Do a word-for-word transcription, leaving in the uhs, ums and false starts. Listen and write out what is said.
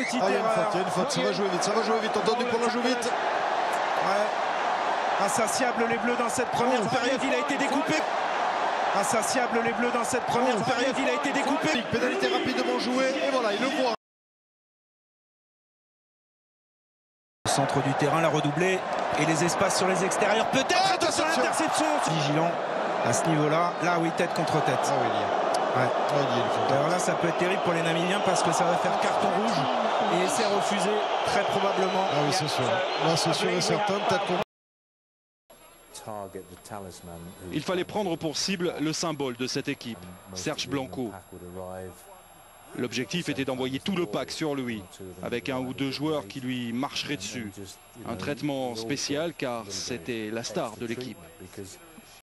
petite ah, il y a une erreur. faute, il y a une faute, ça va jouer vite, ça va jouer vite, entendu pour la joue vite. Ouais. Insatiable les Bleus dans cette première oh, période, il a été découpé. Insatiable les Bleus dans cette première oh, période, il a été découpé. Pénalité rapidement jouée, et voilà, il le voit. Au centre du terrain, la redoublée, et les espaces sur les extérieurs, peut-être ah, attention à l'interception. Vigilant à ce niveau-là, là oui, tête contre tête. Ah oui, il y a. Ouais. Ouais, alors là, ça peut être terrible pour les Namibiens parce que ça va faire carton rouge et essai refusé, très probablement. Ah oui, c'est sûr. Là, c'est sûr et certain, peut-être qu'on... Il fallait prendre pour cible le symbole de cette équipe, Serge Blanco. L'objectif était d'envoyer tout le pack sur lui, avec un ou deux joueurs qui lui marcheraient dessus. Un traitement spécial car c'était la star de l'équipe.